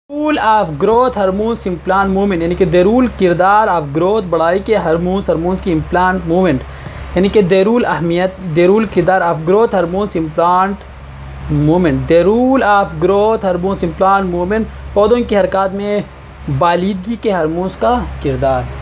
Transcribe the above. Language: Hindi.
Rule of growth hormones in plant movement, यानी कि देरूल किरदार ऑफ ग्रोथ बढ़ाई के हार्मोन्स की इम्प्लांट मूवमेंट, यानी कि देरूल अहमियत, देरूल किरदार of growth hormones in plant movement, the role of growth hormones in plant movement, पौधों की हरकत में बालिदगी के हार्मोन्स का किरदार।